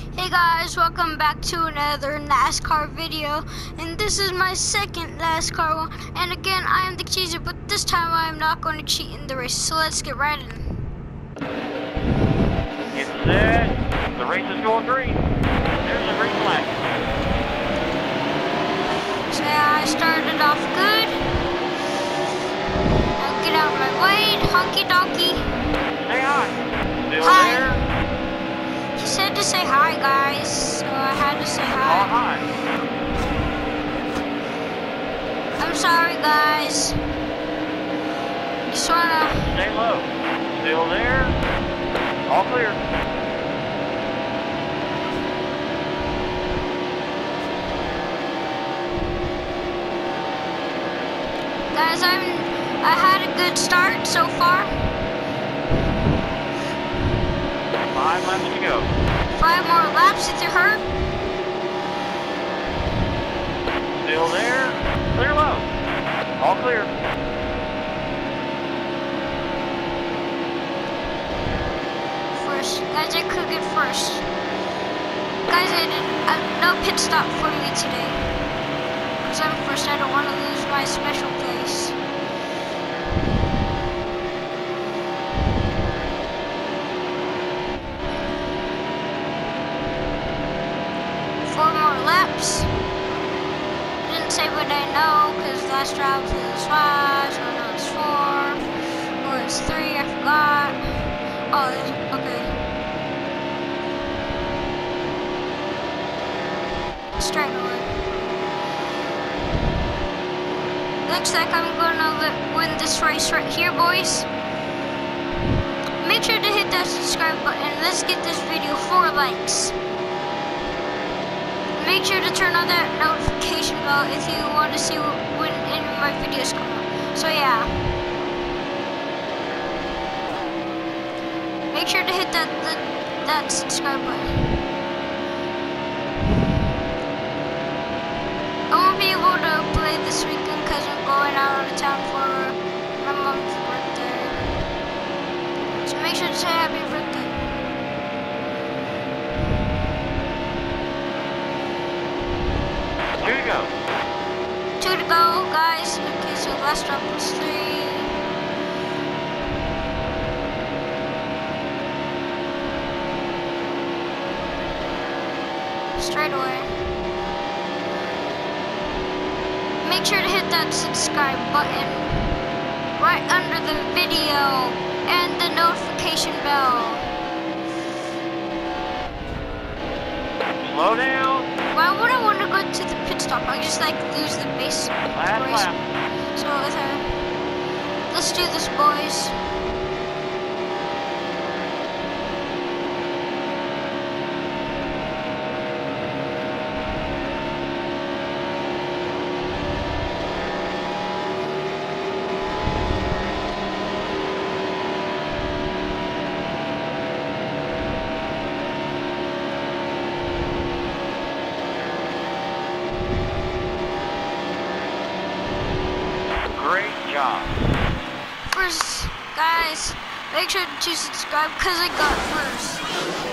Hey guys, welcome back to another NASCAR video, and this is my second NASCAR one. And again, I am the cheeser, but this time I am not going to cheat in the race. So let's get right in. It's set. The race is going green. There's a green flag. So yeah, I started off good. Now get out of my way, honky donkey. Say hi. Still Hi. there? He said to say hi, guys, so I had to say Oh, hi. hi. I'm sorry, guys. Just wanna. Stay low. Still there? All clear. Guys, I had a good start so far. 5 laps to go. 5 more laps if you're hurt. Still there? Clear low. All clear. First, guys, I could get first. Guys, no pit stop for me today. Because I'm first, I don't want to lose my special place. Four more laps. I didn't say what I know, because last round was 5, so I know it's 4, or it's 3, I forgot. Oh, okay. Straight away. Looks like I'm gonna win this race right here, boys. Make sure to hit that subscribe button. Let's get this video 4 likes. Make sure to turn on that notification bell if you want to see when any of my videos come out. So yeah. Make sure to hit that subscribe button. I won't be able to play this weekend because I'm going out of town for my mom's birthday. So make sure to say happy birthday. 2 to go. 2 to go, guys. Okay, so last stop was 3. Straight away. Make sure to hit that subscribe button right under the video and the notification bell. Slow down. Why would I want to go to the pit stop? I just like lose the base Last race. lap. So let's do this, boys. Great job. First, guys, make sure to subscribe because I got first.